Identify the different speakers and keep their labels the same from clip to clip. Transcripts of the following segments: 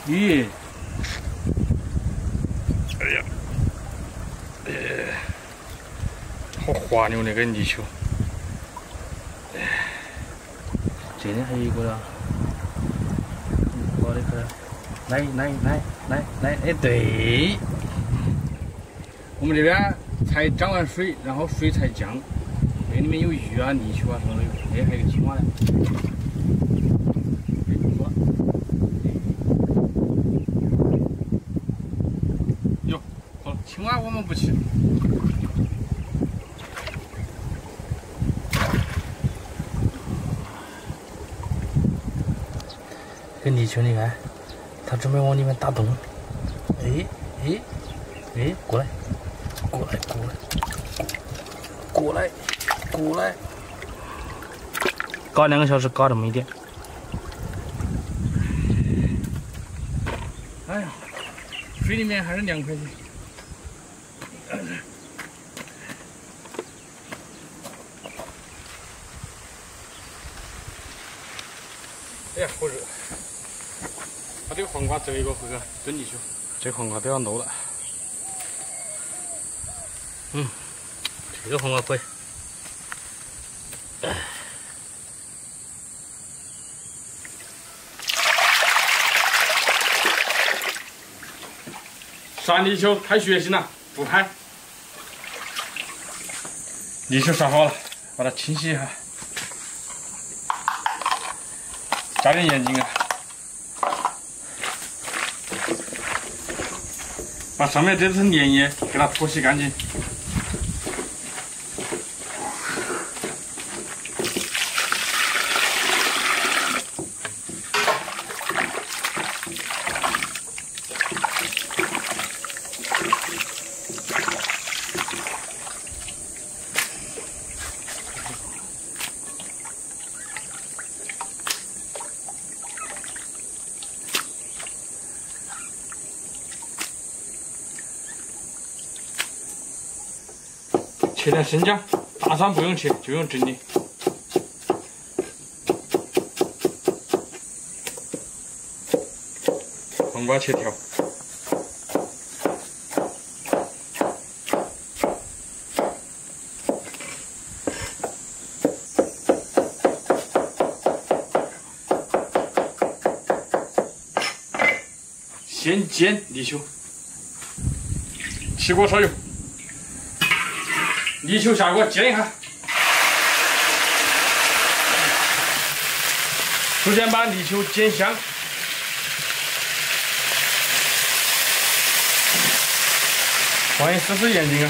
Speaker 1: 咦，哎呀，好滑溜那个泥鳅。这里还有一个了，我的个，来，哎，对，我们这边才涨完水，然后水才降，这里面有鱼啊、泥鳅啊什么都有，哎，还有个青蛙呢。 青蛙我们不吃。这泥鳅，你看，它准备往里面打洞。哎，过来，搞2个小时，搞这么一点。哎呀，水里面还是凉快些。 哎呀，好热！把这个黄瓜折一个回去蒸泥鳅，这黄瓜都要漏了。这个黄瓜可以。杀泥鳅开学习了，不拍。泥鳅杀好了，把它清洗一下。 加点盐精啊，把上面这层粘液给它脱洗干净。切点生姜，大蒜不用切，就用蒸的。黄瓜切条，先煎泥鳅，起锅烧油。 泥鳅下锅煎一下，逐渐把泥鳅煎香。放一丝盐精啊。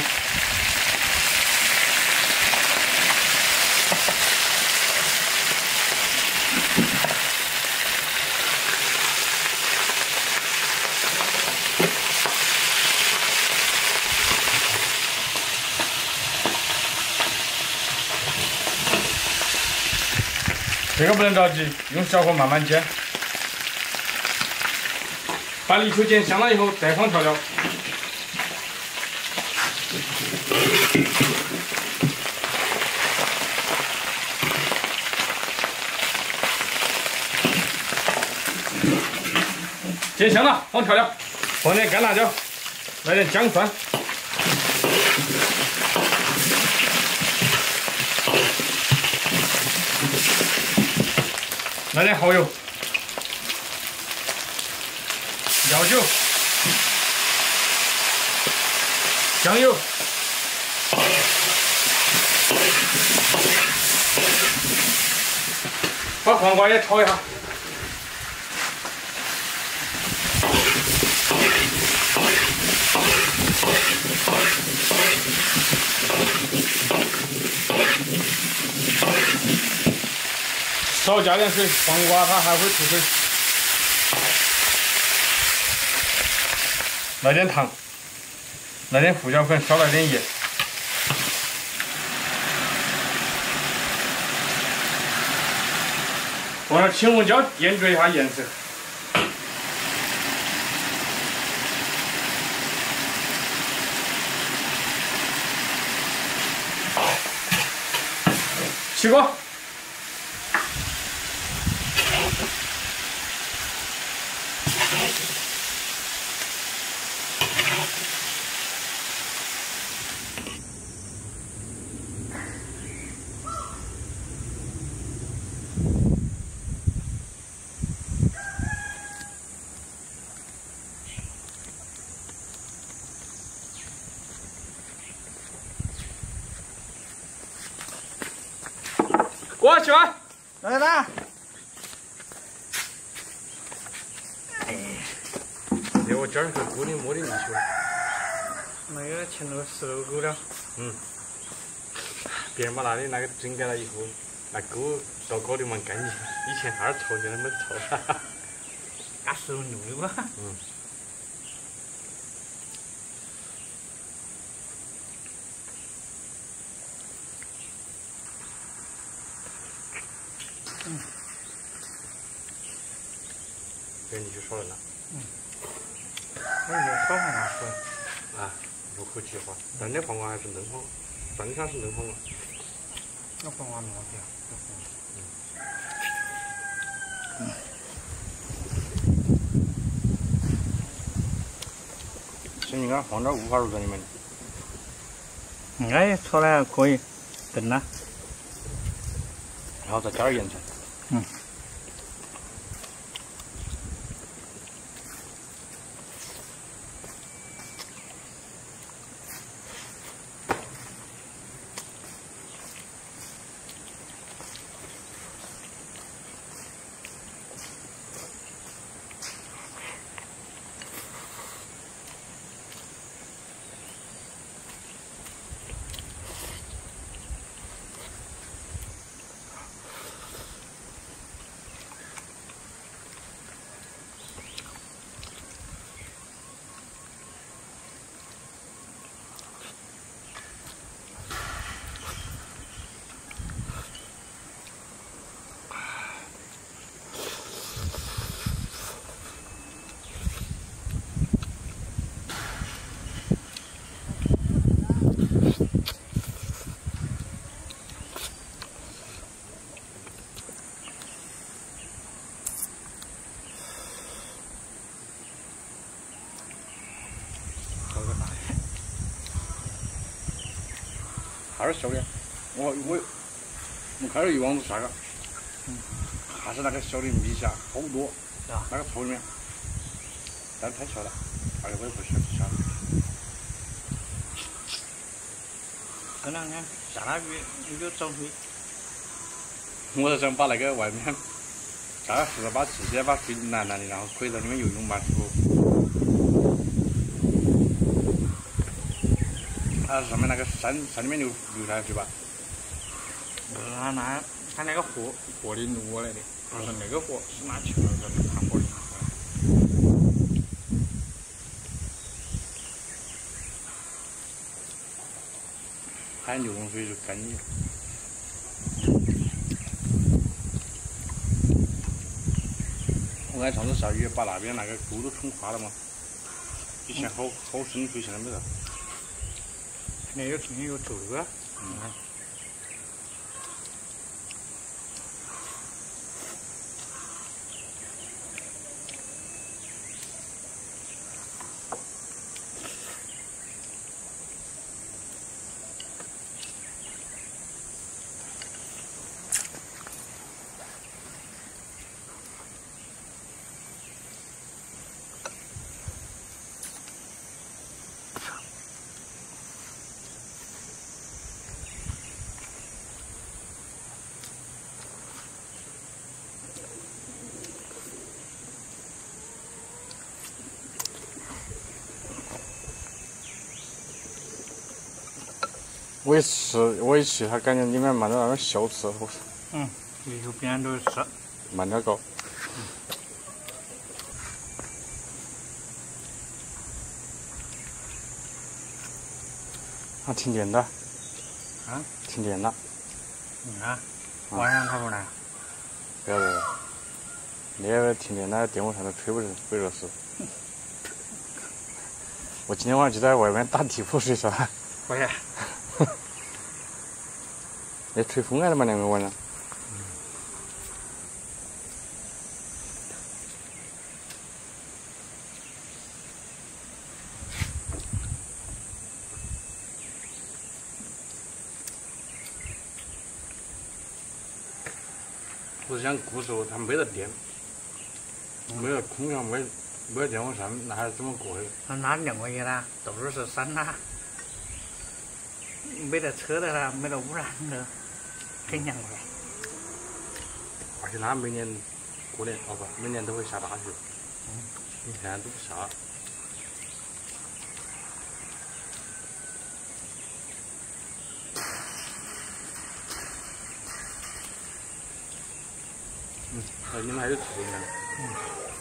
Speaker 1: 这个不能着急，用小火慢慢煎。把泥鳅煎香了以后，再放调料。煎香了，放调料，放点干辣椒，来点姜蒜。 来点蚝油、料酒、酱油，把黄瓜也炒一下。少加点水，黄瓜它还会吐水。来点糖，来点胡椒粉，少来点盐。放点青红椒点缀一下颜色。起锅。 我去吧。
Speaker 2: 来来。
Speaker 1: 这我今儿个锅里摸的进去了。
Speaker 2: 那个前头石头沟了。
Speaker 1: 嗯。别人把那里那个整改了以后，那沟倒搞得蛮干净，以前那儿臭，现在没臭。哈哈。
Speaker 2: 那石头牛的吧？
Speaker 1: 嗯。
Speaker 2: 嗯。
Speaker 1: 这你就说了呢。
Speaker 2: 嗯。我有烧黄瓜吃。
Speaker 1: 啊，入口即化。但那黄瓜还是嫩黄瓜，算得上是嫩黄瓜。
Speaker 2: 那黄瓜没问题啊。
Speaker 1: 先应该放点五花肉在里面。
Speaker 2: 哎，炒的还可以，炖了。
Speaker 1: 然后再加点盐菜。
Speaker 2: 嗯。
Speaker 1: 还是小的，我开了一网子下个，还是那个小的米虾好多，那个臭里面，但是太小了，而且我也不喜欢吃虾。
Speaker 2: 这两天下大雨，有点涨水。
Speaker 1: 我是想把那个外面加个48气先把水蓝蓝的，然后可以在里面游泳蛮舒服。它上面那个山里面流下去吧？
Speaker 2: 它那个河里流过来的，不是那个河，是拿球在看河里拿过来。
Speaker 1: 海流动水就干净。我看上次下雨把那边那个沟都冲垮了嘛，以前好深水，现在没得。
Speaker 2: 那有天有走路啊。
Speaker 1: 我一吃，它感觉里面满着那种小刺，我说。
Speaker 2: 嗯，右边都是刺。
Speaker 1: 慢点搞。啊，停电了。
Speaker 2: 啊？
Speaker 1: 停电了。
Speaker 2: 啊？晚上它不来？
Speaker 1: 不要了。那个停电了，电风扇都吹不热死。我今天晚上就在外面打地铺睡觉。
Speaker 2: 可以。
Speaker 1: 那吹风来了嘛，2个晚上。我是想过时候它没得电，没得空调，没得电风扇，那还是怎么过的？
Speaker 2: 那2个月啦，到处是山啦，没得车的啦，没得污染的，很凉快。
Speaker 1: 是它每年过年不，每年都会下大雪。现在都不下。你们还有吃呢？